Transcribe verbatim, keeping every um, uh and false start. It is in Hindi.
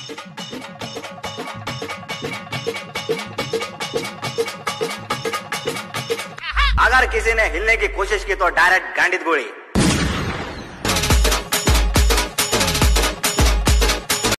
अगर किसी ने हिलने की कोशिश की तो डायरेक्ट गांडित गोली।